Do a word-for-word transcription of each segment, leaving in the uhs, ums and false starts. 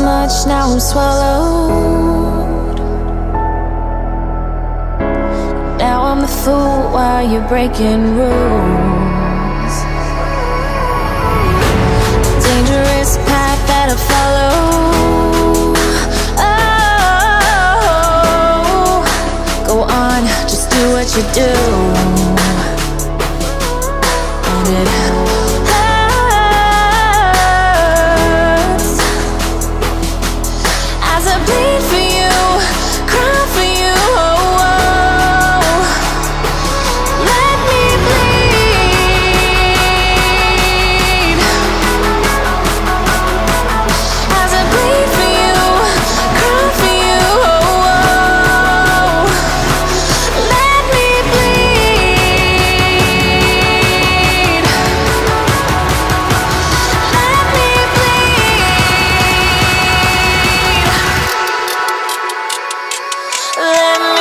much, now I'm swallowed. Now I'm the fool while you're breaking rules. Dangerous path that I follow. Oh, go on, just do what you do. And it bleed for you, cry for you, oh, oh. Let me bleed. As I bleed for you, cry for you, oh, oh. Let me bleed. Let me bleed. Let me.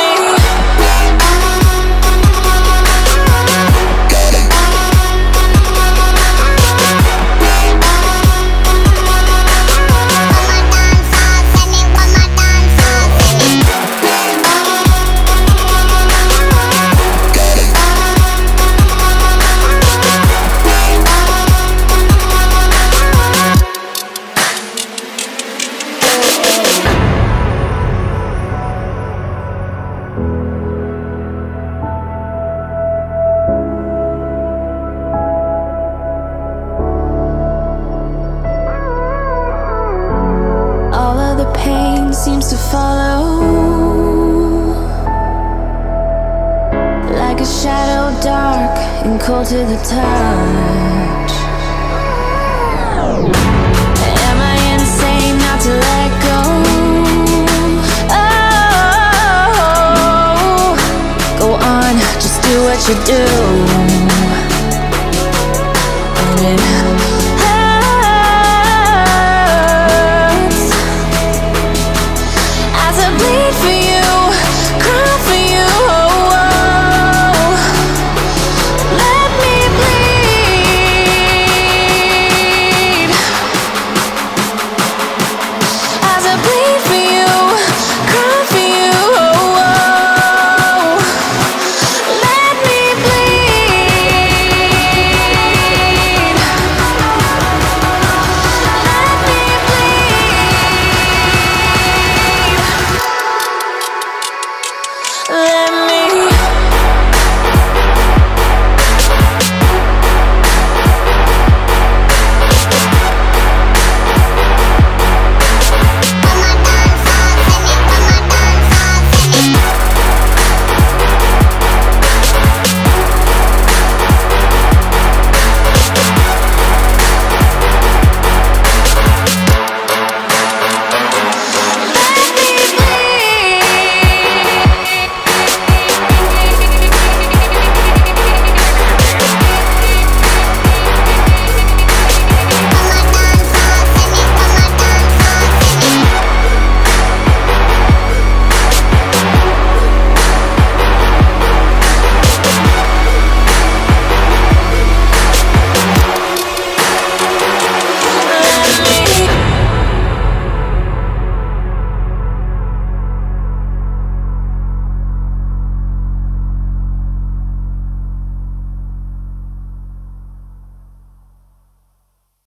All of the pain seems to follow, like a shadow dark and cold to the touch. Am I insane not to let go? Oh, go on, just do what you do.